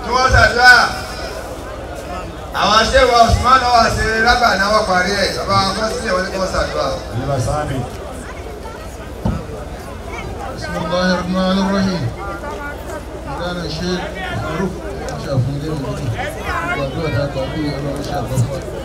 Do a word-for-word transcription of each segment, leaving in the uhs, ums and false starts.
tí wọ́n ṣàdúrà àwọn aṣẹ́wà Usman náà wà sí rábà náà wọ́n parí ẹ̀ bàbá wọn kọ́ sílẹ̀ wọ́n ní kí wọ́n ṣàdúrà. Bismillahir Rahmanir Rahim. Ìdáná ṣe àrùn ṣàfihàn وأدعو تعطيه على مشاكل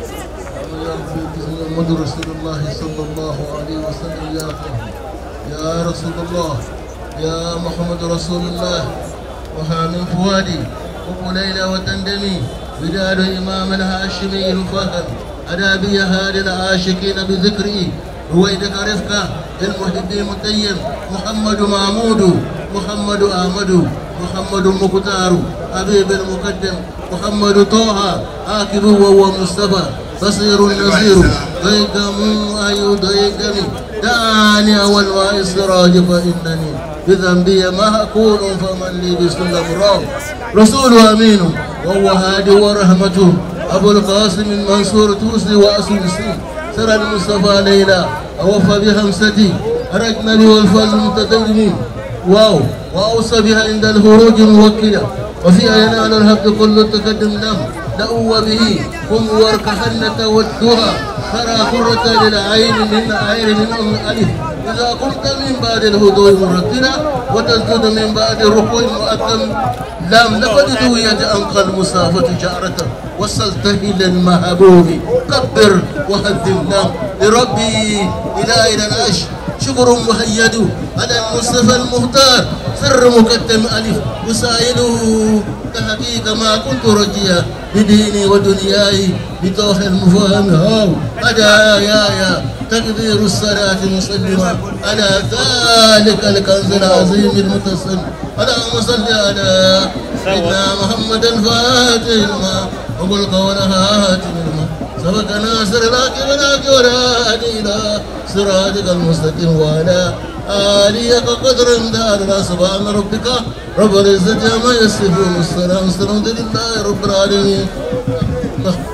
محمد رسول الله صلى الله عليه وسلم يا يا رسول الله يا محمد رسول الله وها من فؤادي وقليلة وتندمي وداد إمام الهاشمي الفخر أدا بي هادي العاشقين بذكري رويدك رفقة المحب المتيم محمد محمود محمد أحمد محمد مختار حبيب المقدم محمد طه عاقب وهو مصطفى بصير نذير ضيقم أي ضيقم دعاني أول السراج فإنني بذنبي ما أكون فمن لي بسلم راو رسول أمين وهو هادي ورحمته أبو القاسم المنصور توسي وأسوسي سر المصطفى ليلى أوفى بخمستي أرجنا لي والفضل المتدين واو وأوصى بها عند الخروج موكلة وفيها ينال الحق كل التقدم لم لأوى به هم وركحنة والدها ترى قرة للعين من عين من أم ألف إذا قمت من بعد الهدوء مرتلا وتسجد من بعد الركوع مؤتم لم لقد دويت أنقى المسافة جعرة وصلت إلى المحبوب كبر وهدم لم لربي إلى إلى العش شكر مهيد على المصطفى المختار سر مقدم ألف يسائله تحقيق ما كنت رجيا بديني ودنياي بتوح المفاهم هاو أدا يا يا تكبير الصلاة مسلمة على ذلك الكنز العظيم المتصل اللهم صل على سيدنا محمد الفاتح الماء وقل قولها هاتم الماء سبق ناصر لك ولك ولا إلى صراطك المستقيم وعلى آليك قدر امداد سبحان ربك رب العزة عما يصفون والسلام على المرسلين لله رب العالمين.